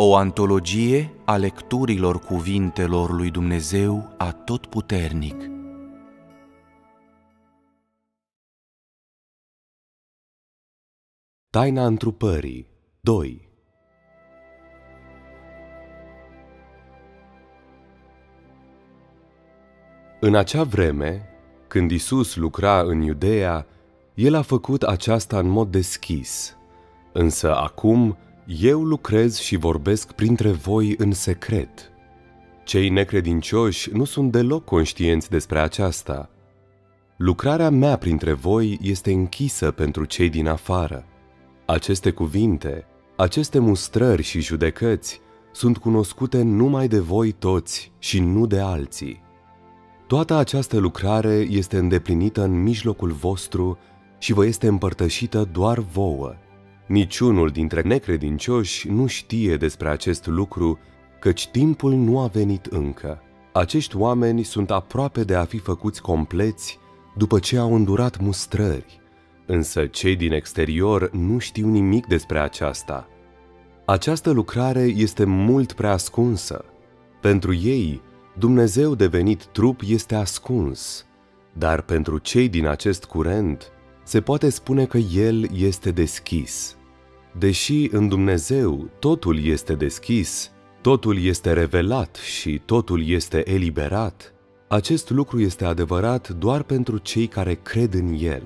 O antologie a lecturilor cuvintelor lui Dumnezeu Atotputernic. Taina întrupării 2. În acea vreme, când Iisus lucra în Iudeea, El a făcut aceasta în mod deschis. Însă acum eu lucrez și vorbesc printre voi în secret. Cei necredincioși nu sunt deloc conștienți despre aceasta. Lucrarea mea printre voi este închisă pentru cei din afară. Aceste cuvinte, aceste mustrări și judecăți sunt cunoscute numai de voi toți și nu de alții. Toată această lucrare este îndeplinită în mijlocul vostru și vă este împărtășită doar vouă. Niciunul dintre necredincioși nu știe despre acest lucru, căci timpul nu a venit încă. Acești oameni sunt aproape de a fi făcuți compleți după ce au îndurat mustrări, însă cei din exterior nu știu nimic despre aceasta. Această lucrare este mult prea ascunsă. Pentru ei, Dumnezeu devenit trup este ascuns, dar pentru cei din acest curent se poate spune că El este deschis. Deși în Dumnezeu totul este deschis, totul este revelat și totul este eliberat, acest lucru este adevărat doar pentru cei care cred în El.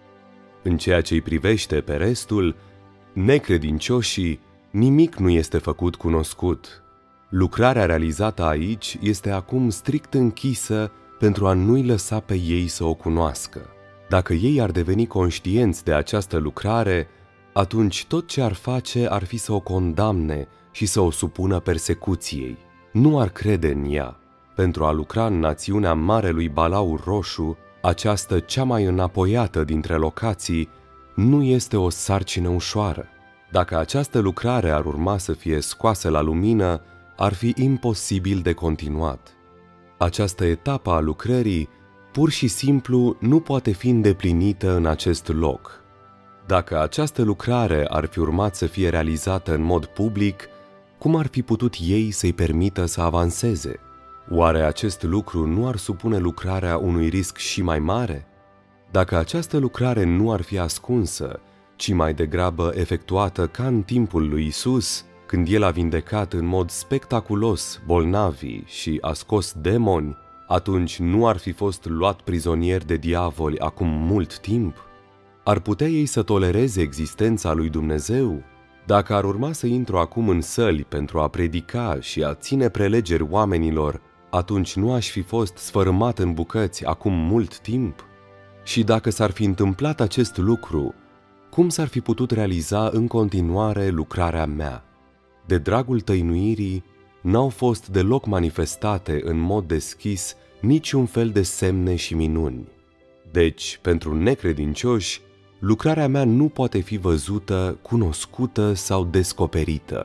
În ceea ce îi privește pe restul, necredincioșii, nimic nu este făcut cunoscut. Lucrarea realizată aici este acum strict închisă pentru a nu-i lăsa pe ei să o cunoască. Dacă ei ar deveni conștienți de această lucrare, atunci tot ce ar face ar fi să o condamne și să o supună persecuției. Nu ar crede în ea. Pentru a lucra în națiunea Marelui Balaur Roșu, această cea mai înapoiată dintre locații, nu este o sarcină ușoară. Dacă această lucrare ar urma să fie scoasă la lumină, ar fi imposibil de continuat. Această etapă a lucrării pur și simplu nu poate fi îndeplinită în acest loc. Dacă această lucrare ar fi urmat să fie realizată în mod public, cum ar fi putut ei să-i permită să avanseze? Oare acest lucru nu ar supune lucrarea unui risc și mai mare? Dacă această lucrare nu ar fi ascunsă, ci mai degrabă efectuată ca în timpul lui Isus, când El a vindecat în mod spectaculos bolnavii și a scos demoni, atunci nu ar fi fost luat prizonieri de diavoli acum mult timp? Ar putea ei să tolereze existența lui Dumnezeu? Dacă ar urma să intru acum în săli pentru a predica și a ține prelegeri oamenilor, atunci nu aș fi fost sfărâmat în bucăți acum mult timp? Și dacă s-ar fi întâmplat acest lucru, cum s-ar fi putut realiza în continuare lucrarea mea? De dragul tăinuirii, n-au fost deloc manifestate în mod deschis niciun fel de semne și minuni. Deci, pentru necredincioși, lucrarea mea nu poate fi văzută, cunoscută sau descoperită.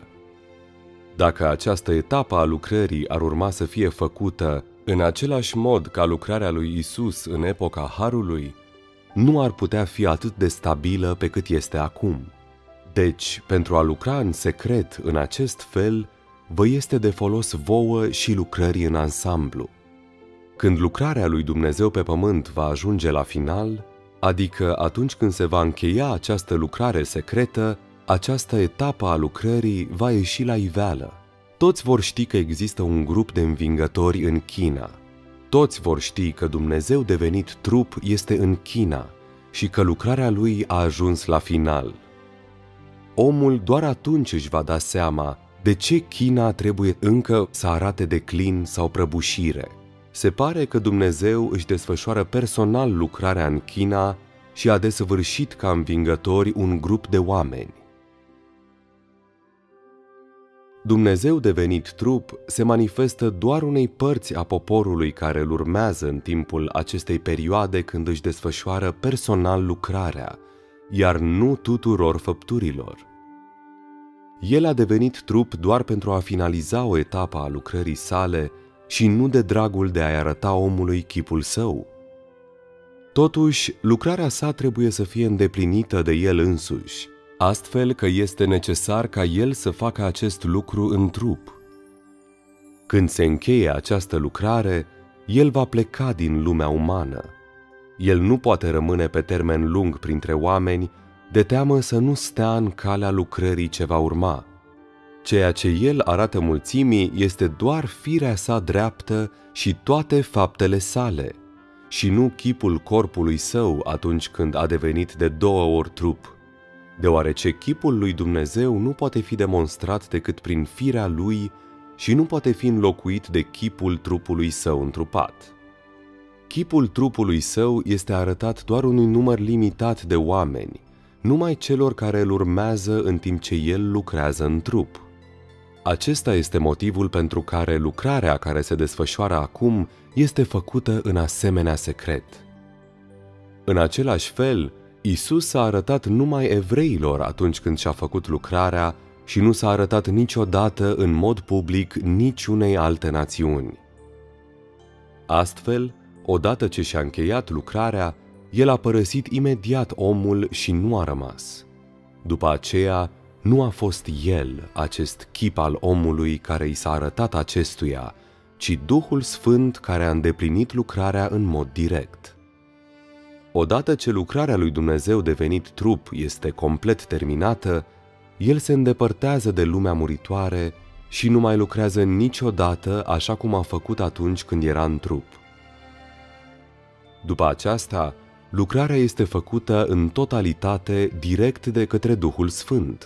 Dacă această etapă a lucrării ar urma să fie făcută în același mod ca lucrarea lui Isus în epoca Harului, nu ar putea fi atât de stabilă pe cât este acum. Deci, pentru a lucra în secret în acest fel, vă este de folos vouă și lucrării în ansamblu. Când lucrarea lui Dumnezeu pe pământ va ajunge la final, adică atunci când se va încheia această lucrare secretă, această etapă a lucrării va ieși la iveală. Toți vor ști că există un grup de învingători în China. Toți vor ști că Dumnezeu devenit trup este în China și că lucrarea lui a ajuns la final. Omul doar atunci își va da seama de ce China trebuie încă să arate declin sau prăbușire. Se pare că Dumnezeu își desfășoară personal lucrarea în China și a desăvârșit ca învingători un grup de oameni. Dumnezeu devenit trup se manifestă doar unei părți a poporului care îl urmează în timpul acestei perioade când își desfășoară personal lucrarea, iar nu tuturor făpturilor. El a devenit trup doar pentru a finaliza o etapă a lucrării sale și nu de dragul de a-i arăta omului chipul său. Totuși, lucrarea sa trebuie să fie îndeplinită de el însuși, astfel că este necesar ca El să facă acest lucru în trup. Când se încheie această lucrare, El va pleca din lumea umană. El nu poate rămâne pe termen lung printre oameni, de teamă să nu stea în calea lucrării ce va urma. Ceea ce El arată mulțimii este doar firea sa dreaptă și toate faptele sale, și nu chipul corpului său atunci când a devenit de 2 ori trup, deoarece chipul lui Dumnezeu nu poate fi demonstrat decât prin firea lui și nu poate fi înlocuit de chipul trupului său întrupat. Chipul trupului său este arătat doar unui număr limitat de oameni, numai celor care îl urmează în timp ce el lucrează în trup. Acesta este motivul pentru care lucrarea care se desfășoară acum este făcută în asemenea secret. În același fel, Iisus s-a arătat numai evreilor atunci când și-a făcut lucrarea și nu s-a arătat niciodată în mod public niciunei alte națiuni. Astfel, odată ce și-a încheiat lucrarea, El a părăsit imediat omul și nu a rămas. După aceea, nu a fost El, acest chip al omului care i s-a arătat acestuia, ci Duhul Sfânt care a îndeplinit lucrarea în mod direct. Odată ce lucrarea lui Dumnezeu devenit trup este complet terminată, El se îndepărtează de lumea muritoare și nu mai lucrează niciodată așa cum a făcut atunci când era în trup. După aceasta, lucrarea este făcută în totalitate direct de către Duhul Sfânt.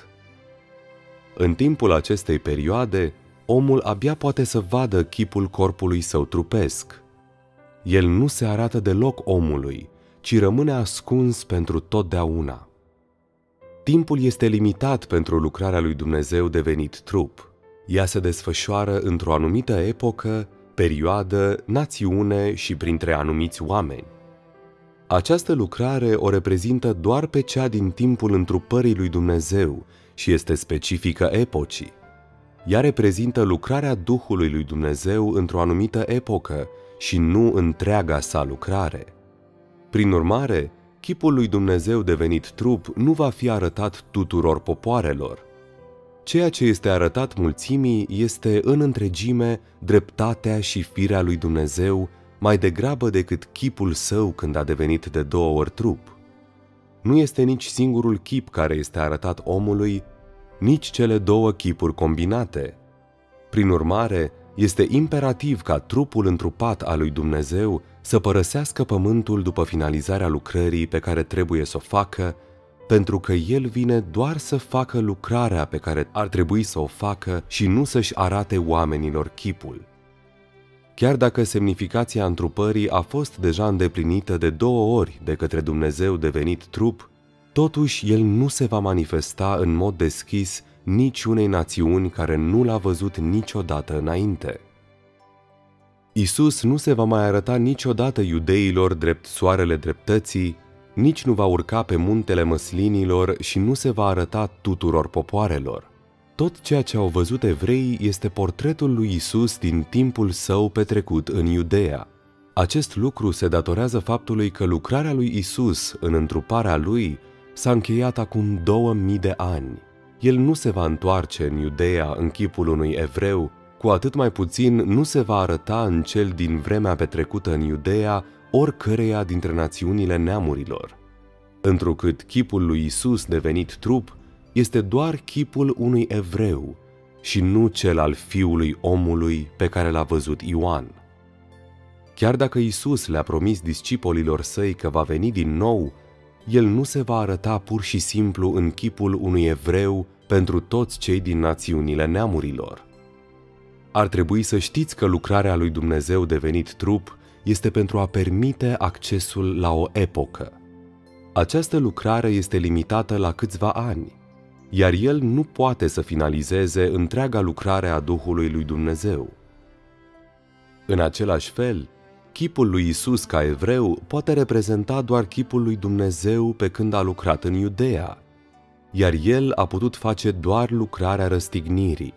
În timpul acestei perioade, omul abia poate să vadă chipul corpului său trupesc. El nu se arată deloc omului, ci rămâne ascuns pentru totdeauna. Timpul este limitat pentru lucrarea lui Dumnezeu devenit trup. Ea se desfășoară într-o anumită epocă, perioadă, națiune și printre anumiți oameni. Această lucrare o reprezintă doar pe cea din timpul întrupării lui Dumnezeu și este specifică epocii. Ea reprezintă lucrarea Duhului lui Dumnezeu într-o anumită epocă și nu întreaga sa lucrare. Prin urmare, chipul lui Dumnezeu devenit trup nu va fi arătat tuturor popoarelor. Ceea ce este arătat mulțimii este în întregime dreptatea și firea lui Dumnezeu, mai degrabă decât chipul său când a devenit de 2 ori trup. Nu este nici singurul chip care este arătat omului, nici cele 2 chipuri combinate. Prin urmare, este imperativ ca trupul întrupat al lui Dumnezeu să părăsească pământul după finalizarea lucrării pe care trebuie să o facă, pentru că El vine doar să facă lucrarea pe care ar trebui să o facă și nu să-și arate oamenilor chipul. Chiar dacă semnificația întrupării a fost deja îndeplinită de 2 ori de către Dumnezeu devenit trup, totuși El nu se va manifesta în mod deschis niciunei națiuni care nu l-a văzut niciodată înainte. Iisus nu se va mai arăta niciodată iudeilor drept soarele dreptății, nici nu va urca pe muntele măslinilor și nu se va arăta tuturor popoarelor. Tot ceea ce au văzut evreii este portretul lui Iisus din timpul său petrecut în Iudeea. Acest lucru se datorează faptului că lucrarea lui Iisus în întruparea lui s-a încheiat acum 2000 de ani. El nu se va întoarce în Iudeea în chipul unui evreu, cu atât mai puțin nu se va arăta în cel din vremea petrecută în Iudeea oricăreia dintre națiunile neamurilor. Întrucât chipul lui Iisus devenit trup este doar chipul unui evreu și nu cel al Fiului omului pe care l-a văzut Ioan. Chiar dacă Iisus le-a promis discipolilor săi că va veni din nou, El nu se va arăta pur și simplu în chipul unui evreu pentru toți cei din națiunile neamurilor. Ar trebui să știți că lucrarea lui Dumnezeu devenit trup este pentru a permite accesul la o epocă. Această lucrare este limitată la câțiva ani, iar El nu poate să finalizeze întreaga lucrare a Duhului lui Dumnezeu. În același fel, chipul lui Iisus ca evreu poate reprezenta doar chipul lui Dumnezeu pe când a lucrat în Iudeea, iar El a putut face doar lucrarea răstignirii.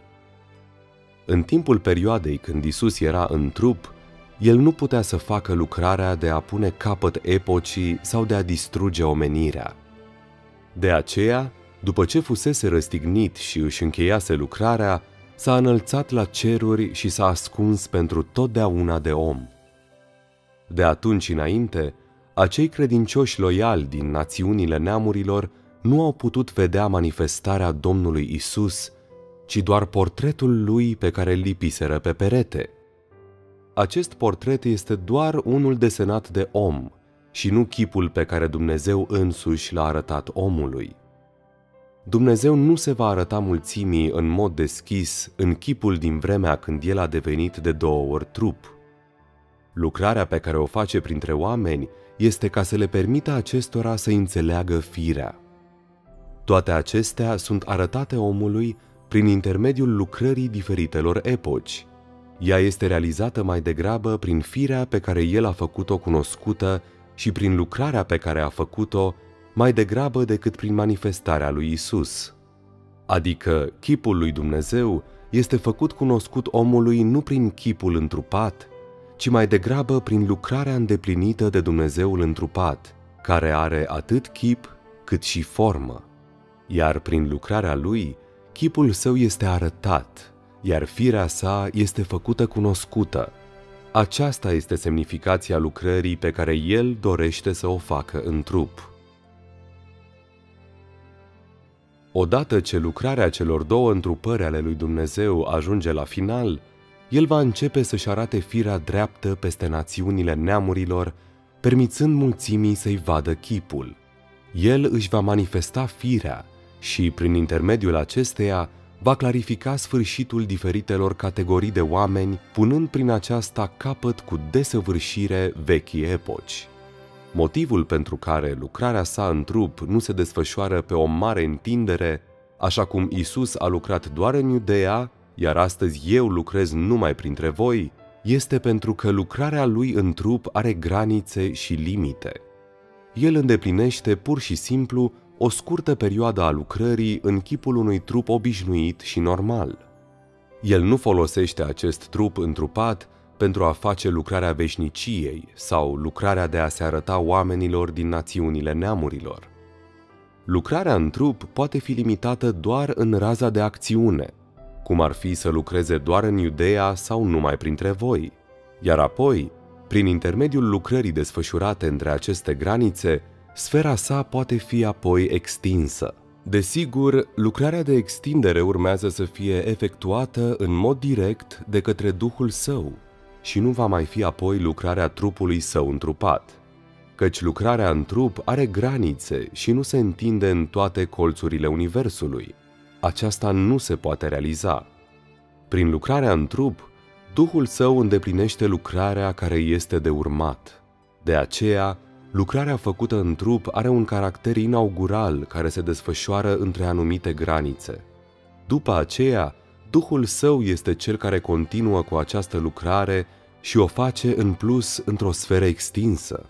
În timpul perioadei când Iisus era în trup, El nu putea să facă lucrarea de a pune capăt epocii sau de a distruge omenirea. De aceea, după ce fusese răstignit și își încheiase lucrarea, s-a înălțat la ceruri și s-a ascuns pentru totdeauna de om. De atunci înainte, acei credincioși loiali din națiunile neamurilor nu au putut vedea manifestarea Domnului Isus, ci doar portretul lui pe care îl lipiseră pe perete. Acest portret este doar unul desenat de om și nu chipul pe care Dumnezeu însuși l-a arătat omului. Dumnezeu nu se va arăta mulțimii în mod deschis în chipul din vremea când El a devenit de 2 ori trup. Lucrarea pe care o face printre oameni este ca să le permită acestora să înțeleagă firea. Toate acestea sunt arătate omului prin intermediul lucrării diferitelor epoci. Ea este realizată mai degrabă prin firea pe care El a făcut-o cunoscută și prin lucrarea pe care a făcut-o, mai degrabă decât prin manifestarea lui Isus. Adică chipul lui Dumnezeu este făcut cunoscut omului nu prin chipul întrupat, ci mai degrabă prin lucrarea îndeplinită de Dumnezeul întrupat, care are atât chip cât și formă. Iar prin lucrarea lui, chipul său este arătat, iar firea sa este făcută cunoscută. Aceasta este semnificația lucrării pe care El dorește să o facă în trup. Odată ce lucrarea celor 2 întrupări ale lui Dumnezeu ajunge la final, El va începe să-și arate firea dreaptă peste națiunile neamurilor, permițând mulțimii să-i vadă chipul. El își va manifesta firea și, prin intermediul acesteia, va clarifica sfârșitul diferitelor categorii de oameni, punând prin aceasta capăt cu desăvârșire vechii epoci. Motivul pentru care lucrarea sa în trup nu se desfășoară pe o mare întindere, așa cum Isus a lucrat doar în Iudeea, iar astăzi eu lucrez numai printre voi, este pentru că lucrarea lui în trup are granițe și limite. El îndeplinește pur și simplu o scurtă perioadă a lucrării în chipul unui trup obișnuit și normal. El nu folosește acest trup întrupat pentru a face lucrarea veșniciei sau lucrarea de a se arăta oamenilor din națiunile neamurilor. Lucrarea în trup poate fi limitată doar în raza de acțiune, cum ar fi să lucreze doar în Iudeea sau numai printre voi, iar apoi, prin intermediul lucrării desfășurate între aceste granițe, sfera sa poate fi apoi extinsă. Desigur, lucrarea de extindere urmează să fie efectuată în mod direct de către Duhul Său și nu va mai fi apoi lucrarea trupului său întrupat, căci lucrarea în trup are granițe și nu se întinde în toate colțurile universului. Aceasta nu se poate realiza. Prin lucrarea în trup, Duhul Său îndeplinește lucrarea care este de urmat. De aceea, lucrarea făcută în trup are un caracter inaugural care se desfășoară între anumite granițe. După aceea, Duhul Său este cel care continuă cu această lucrare și o face în plus într-o sferă extinsă.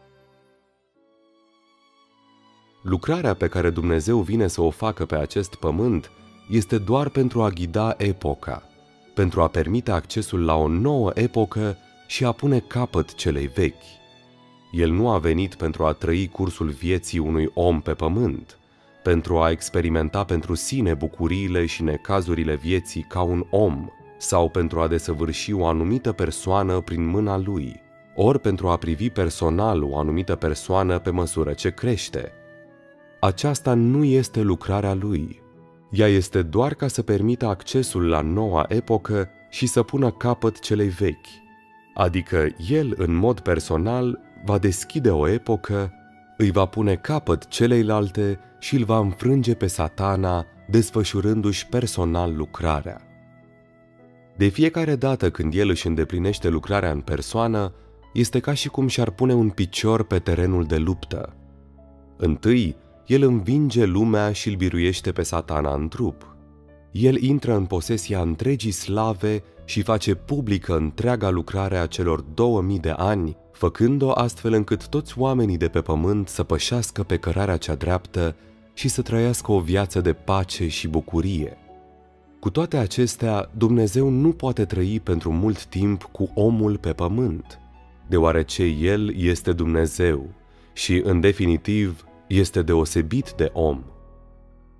Lucrarea pe care Dumnezeu vine să o facă pe acest pământ este doar pentru a ghida epoca, pentru a permite accesul la o nouă epocă și a pune capăt celei vechi. El nu a venit pentru a trăi cursul vieții unui om pe pământ, pentru a experimenta pentru sine bucuriile și necazurile vieții ca un om, sau pentru a desăvârși o anumită persoană prin mâna lui, ori pentru a privi personal o anumită persoană pe măsură ce crește. Aceasta nu este lucrarea lui. Ea este doar ca să permită accesul la noua epocă și să pună capăt celei vechi. Adică el, în mod personal, va deschide o epocă, îi va pune capăt celeilalte și îl va înfrânge pe Satana, desfășurându-și personal lucrarea. De fiecare dată când el își îndeplinește lucrarea în persoană, este ca și cum și-ar pune un picior pe terenul de luptă. Întâi, el învinge lumea și îl biruiește pe Satana în trup. El intră în posesia întregii slave și face publică întreaga lucrare a celor 2000 de ani, făcând-o astfel încât toți oamenii de pe pământ să pășească pe cărarea cea dreaptă și să trăiască o viață de pace și bucurie. Cu toate acestea, Dumnezeu nu poate trăi pentru mult timp cu omul pe pământ, deoarece El este Dumnezeu și, în definitiv, este deosebit de om.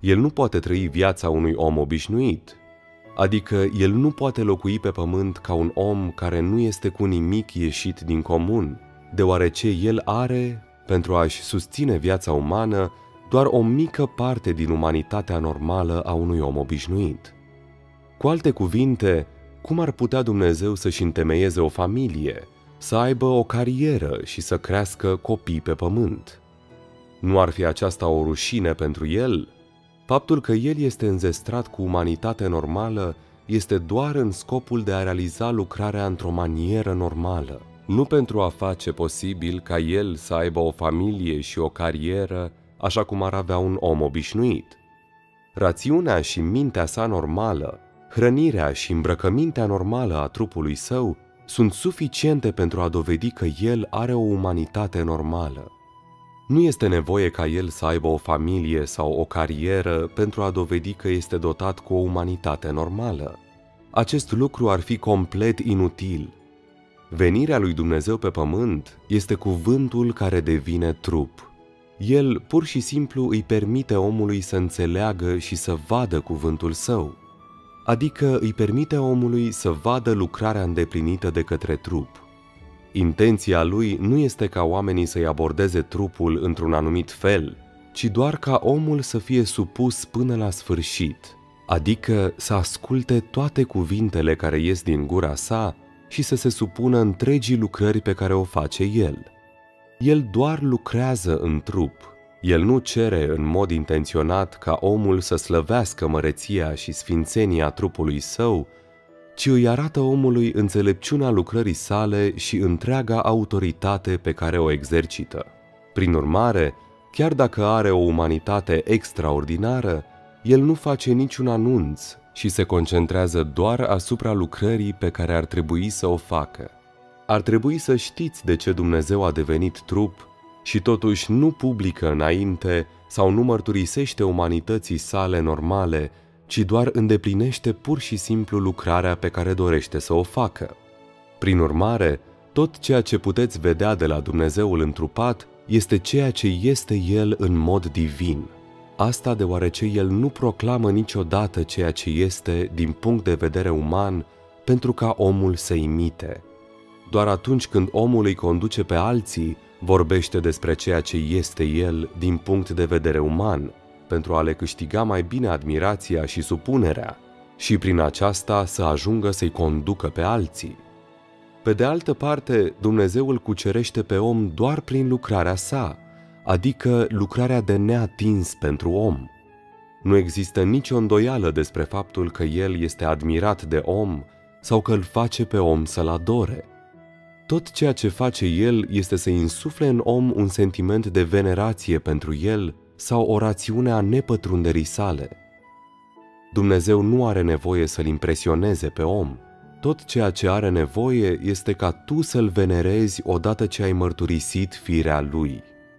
El nu poate trăi viața unui om obișnuit, adică el nu poate locui pe pământ ca un om care nu este cu nimic ieșit din comun, deoarece el are, pentru a-și susține viața umană, doar o mică parte din umanitatea normală a unui om obișnuit. Cu alte cuvinte, cum ar putea Dumnezeu să-și întemeieze o familie, să aibă o carieră și să crească copii pe pământ? Nu ar fi aceasta o rușine pentru el? Faptul că el este înzestrat cu umanitate normală este doar în scopul de a realiza lucrarea într-o manieră normală, nu pentru a face posibil ca el să aibă o familie și o carieră așa cum ar avea un om obișnuit. Rațiunea și mintea sa normală, hrănirea și îmbrăcămintea normală a trupului său sunt suficiente pentru a dovedi că el are o umanitate normală. Nu este nevoie ca el să aibă o familie sau o carieră pentru a dovedi că este dotat cu o umanitate normală. Acest lucru ar fi complet inutil. Venirea lui Dumnezeu pe pământ este cuvântul care devine trup. El pur și simplu îi permite omului să înțeleagă și să vadă cuvântul său, adică îi permite omului să vadă lucrarea îndeplinită de către trup. Intenția lui nu este ca oamenii să-i abordeze trupul într-un anumit fel, ci doar ca omul să fie supus până la sfârșit, adică să asculte toate cuvintele care ies din gura sa și să se supună întregii lucrări pe care o face el. El doar lucrează în trup. El nu cere în mod intenționat ca omul să slăvească măreția și sfințenia trupului său, ci îi arată omului înțelepciunea lucrării sale și întreaga autoritate pe care o exercită. Prin urmare, chiar dacă are o umanitate extraordinară, el nu face niciun anunț și se concentrează doar asupra lucrării pe care ar trebui să o facă. Ar trebui să știți de ce Dumnezeu a devenit trup și totuși nu publică înainte sau nu mărturisește umanității sale normale, ci doar îndeplinește pur și simplu lucrarea pe care dorește să o facă. Prin urmare, tot ceea ce puteți vedea de la Dumnezeul întrupat este ceea ce este El în mod divin. Asta deoarece El nu proclamă niciodată ceea ce este din punct de vedere uman pentru ca omul să imite. Doar atunci când omul îi conduce pe alții, vorbește despre ceea ce este el din punct de vedere uman, pentru a le câștiga mai bine admirația și supunerea și prin aceasta să ajungă să-i conducă pe alții. Pe de altă parte, Dumnezeu îl cucerește pe om doar prin lucrarea sa, adică lucrarea de neatins pentru om. Nu există nicio îndoială despre faptul că el este admirat de om sau că îl face pe om să-l adore. Tot ceea ce face el este să insufle în om un sentiment de venerație pentru el sau o rațiune a nepătrunderii sale. Dumnezeu nu are nevoie să-l impresioneze pe om. Tot ceea ce are nevoie este ca tu să-l venerezi odată ce ai mărturisit firea lui.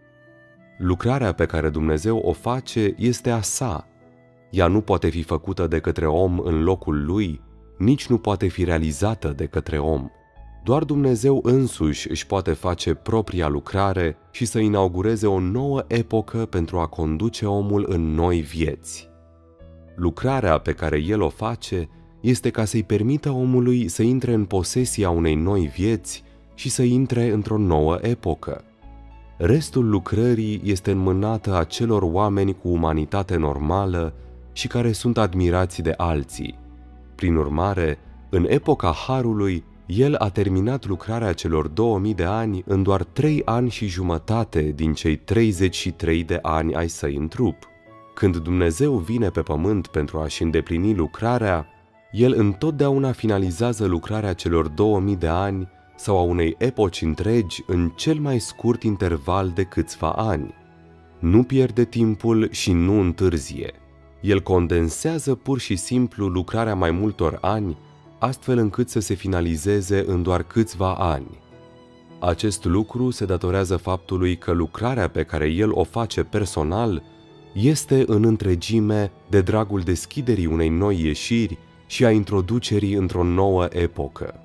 Lucrarea pe care Dumnezeu o face este a sa. Ea nu poate fi făcută de către om în locul lui, nici nu poate fi realizată de către om. Doar Dumnezeu însuși își poate face propria lucrare și să inaugureze o nouă epocă pentru a conduce omul în noi vieți. Lucrarea pe care El o face este ca să-i permită omului să intre în posesia unei noi vieți și să intre într-o nouă epocă. Restul lucrării este înmânată acelor oameni cu umanitate normală și care sunt admirați de alții. Prin urmare, în epoca Harului, El a terminat lucrarea celor 2000 de ani în doar 3 ani și jumătate din cei 33 de ani ai săi în trup. Când Dumnezeu vine pe pământ pentru a-și îndeplini lucrarea, El întotdeauna finalizează lucrarea celor 2000 de ani sau a unei epoci întregi în cel mai scurt interval de câțiva ani. Nu pierde timpul și nu întârzie. El condensează pur și simplu lucrarea mai multor ani, astfel încât să se finalizeze în doar câțiva ani. Acest lucru se datorează faptului că lucrarea pe care El o face personal este în întregime de dragul deschiderii unei noi ieșiri și a introducerii într-o nouă epocă.